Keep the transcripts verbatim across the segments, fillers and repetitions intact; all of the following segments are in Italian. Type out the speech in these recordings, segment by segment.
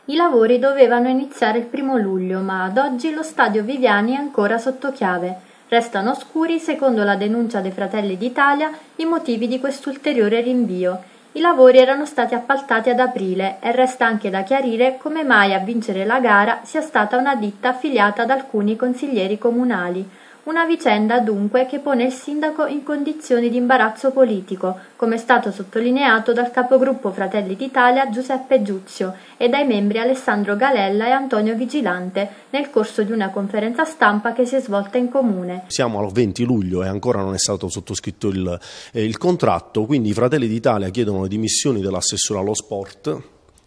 I lavori dovevano iniziare il primo luglio, ma ad oggi lo stadio Viviani è ancora sotto chiave. Restano oscuri, secondo la denuncia dei Fratelli d'Italia, i motivi di quest'ulteriore rinvio. I lavori erano stati appaltati ad aprile e resta anche da chiarire come mai a vincere la gara sia stata una ditta affiliata ad alcuni consiglieri comunali. Una vicenda dunque che pone il sindaco in condizioni di imbarazzo politico, come è stato sottolineato dal capogruppo Fratelli d'Italia Giuseppe Giuzio e dai membri Alessandro Galella e Antonio Vigilante nel corso di una conferenza stampa che si è svolta in comune. Siamo al venti luglio e ancora non è stato sottoscritto il, eh, il contratto, quindi i Fratelli d'Italia chiedono le dimissioni dell'assessore allo sport.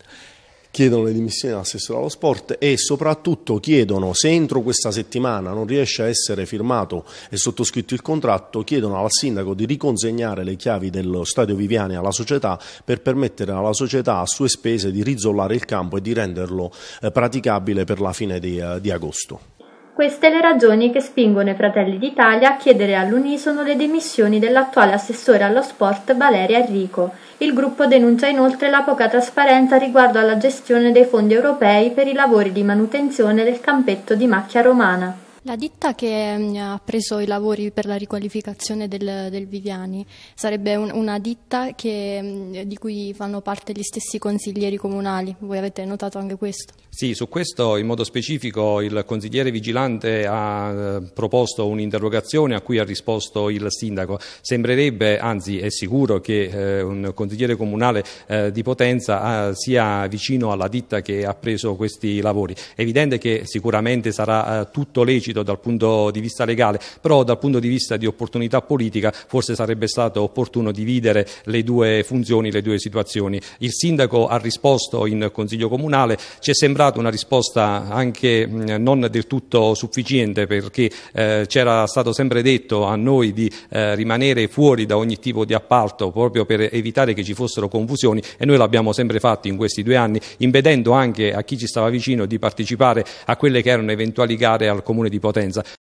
chiedono le dimissioni dell'assessore allo sport e soprattutto chiedono, se entro questa settimana non riesce a essere firmato e sottoscritto il contratto, chiedono al sindaco di riconsegnare le chiavi dello stadio Viviani alla società per permettere alla società a sue spese di rizollare il campo e di renderlo eh, praticabile per la fine di, eh, di agosto. Queste le ragioni che spingono i Fratelli d'Italia a chiedere all'unisono le dimissioni dell'attuale assessore allo sport Valeria Enrico. Il gruppo denuncia inoltre la poca trasparenza riguardo alla gestione dei fondi europei per i lavori di manutenzione del campetto di Macchia Romana. La ditta che ha preso i lavori per la riqualificazione del, del Viviani sarebbe un, una ditta che, di cui fanno parte gli stessi consiglieri comunali. Voi avete notato anche questo? Sì, su questo in modo specifico il consigliere vigilante ha eh, proposto un'interrogazione a cui ha risposto il sindaco. Sembrerebbe, anzi è sicuro, che eh, un consigliere comunale eh, di Potenza eh, sia vicino alla ditta che ha preso questi lavori. È evidente che sicuramente sarà eh, tutto lecito dal punto di vista legale, però dal punto di vista di opportunità politica forse sarebbe stato opportuno dividere le due funzioni, le due situazioni. Il sindaco ha risposto in consiglio comunale, ci è sembrata una risposta anche non del tutto sufficiente, perché eh, c'era stato sempre detto a noi di eh, rimanere fuori da ogni tipo di appalto proprio per evitare che ci fossero confusioni, e noi l'abbiamo sempre fatto in questi due anni, impedendo anche a chi ci stava vicino di partecipare a quelle che erano eventuali gare al Comune di Potenza.